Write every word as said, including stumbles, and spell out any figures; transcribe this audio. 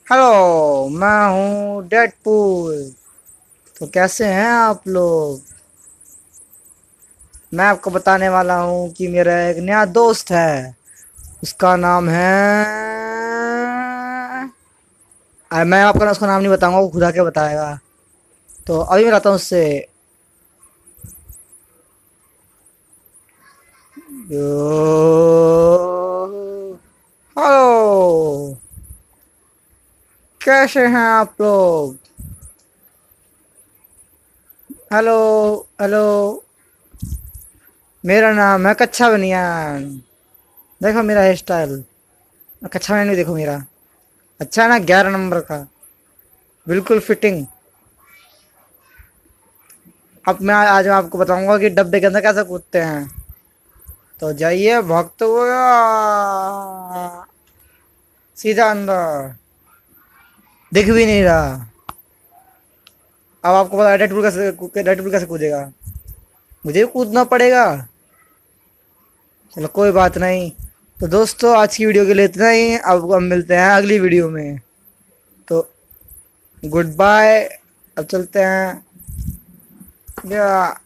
Hello, मैं हूँ Deadpool. तो कैसे हैं आप लोग? मैं आपको बताने वाला हूँ कि मेरा एक नया दोस्त है। उसका नाम है आ, मैं आपका उसका नाम नहीं बताऊंगा, वो खुद आके बताएगा। तो अभी मैं आता हूँ उससे। यो- हेलो, कैसे हैं आप लोग? हेलो। हेलो। मेरा नाम है कच्छा बनियान। देखो मेरा हेयर स्टाइल। कच्छा बनियान भी देखो मेरा। अच्छा है ना, ग्यारह नंबर का। बिल्कुल फिटिंग। अब मैं आज मैं आपको बताऊंगा कि डब्बे के अंदर कैसे कूदते हैं। तो जाइए भागते हुए आ, सीधा अंदर। दिख भी नहीं रहा। अब आपको पता है डेडपूल कैसे डेडपूल कैसे कूदेगा। मुझे भी कूदना पड़ेगा। चलो कोई बात नहीं। तो दोस्तों, आज की वीडियो के लिए इतना ही। अब हम मिलते हैं अगली वीडियो में। तो गुड बाय। अब चलते हैं। या